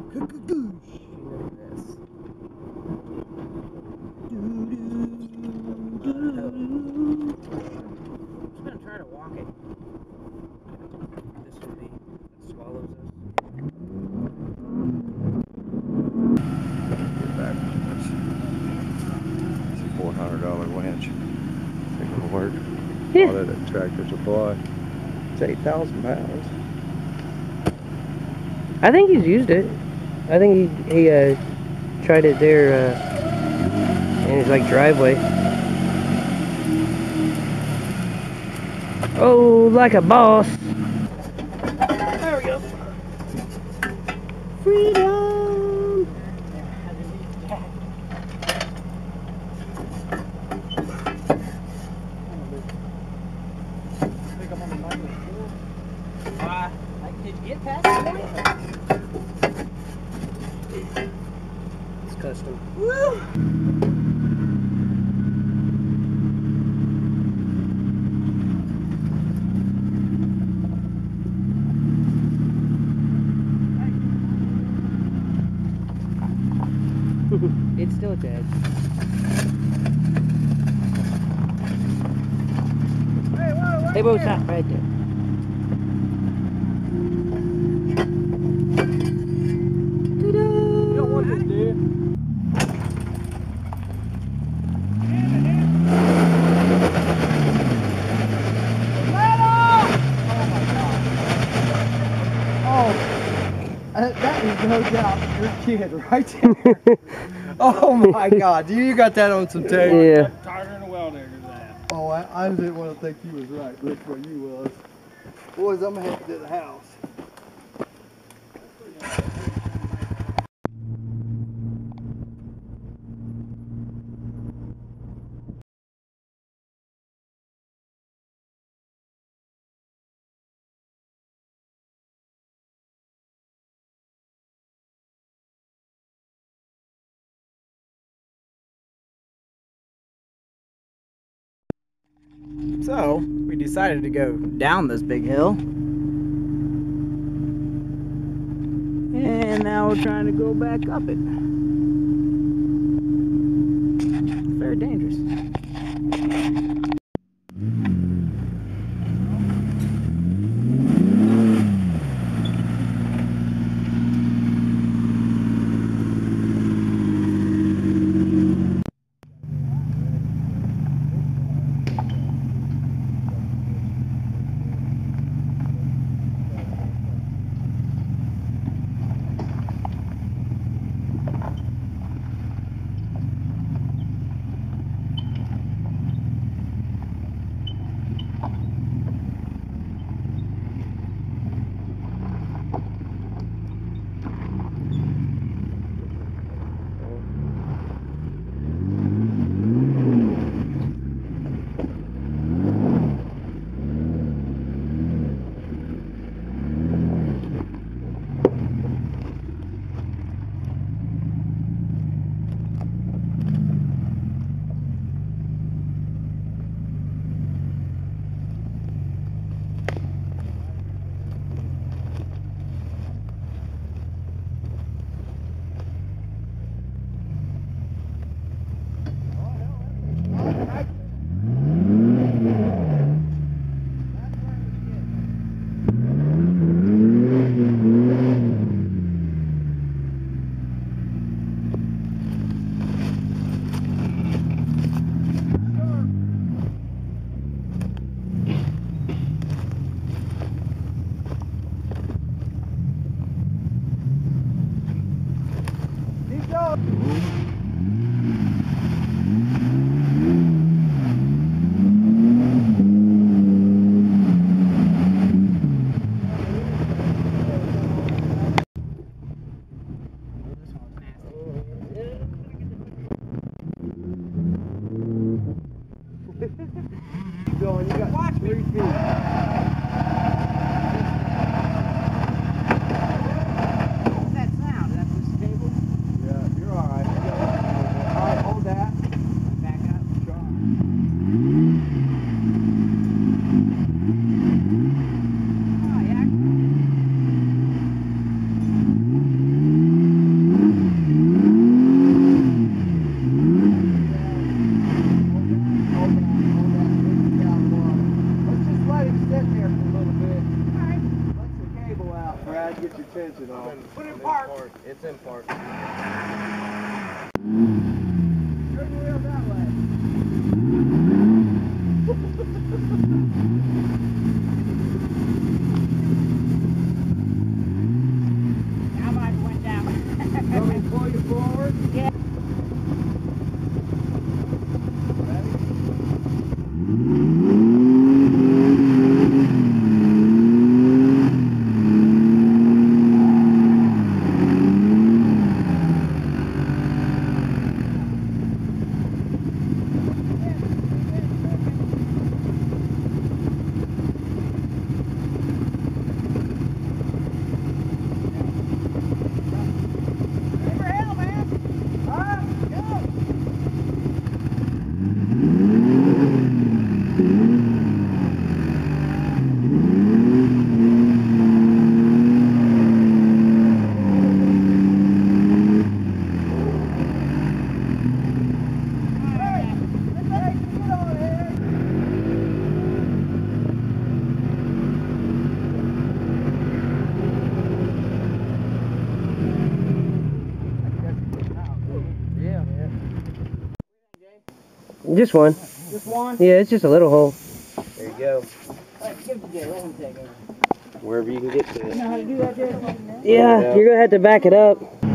just gonna try to walk it. This would be that swallows us. Back. It's a $400 winch. Think it'll work. Yeah. All that at Tractor Supply. It's 8,000 pounds. I think he's used it. I think he tried it there in his like driveway. Oh, like a boss. There we go. Freedom. Did you get past the point? It's custom. Woo! It's still dead. Hey, whoa, stop right there. You don't want this, dude. That is no doubt your kid right there. Oh my God, you got that on some tape. Yeah. Tighter than a well digger's ass. Oh, I didn't want to think you was right. That's what you was. Boys, I'm gonna head to the house. So, we decided to go down this big hill. And now we're trying to go back up it. It's very dangerous. Keep going, you got 3 feet. What's that sound? Is that this table? Yeah, you're alright. Just one. Just one? Yeah, it's just a little hole. There you go. Alright, give it to Jay. Let him take over. Wherever you can get to You it. know how to do that, Jay? Yeah, you're gonna have to back it up.